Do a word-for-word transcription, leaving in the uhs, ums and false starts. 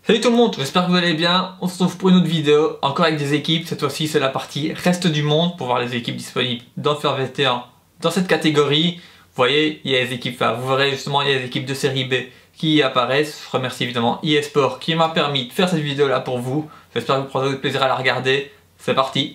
Salut tout le monde, j'espère que vous allez bien. On se retrouve pour une autre vidéo, encore avec des équipes. Cette fois-ci, c'est la partie reste du monde pour voir les équipes disponibles dans F R V T un. Dans cette catégorie, vous voyez, il y a les équipes, enfin, vous verrez justement, il y a les équipes de série B qui apparaissent. Je remercie évidemment eSport qui m'a permis de faire cette vidéo là pour vous. J'espère que vous prendrez beaucoup de plaisir à la regarder. C'est parti.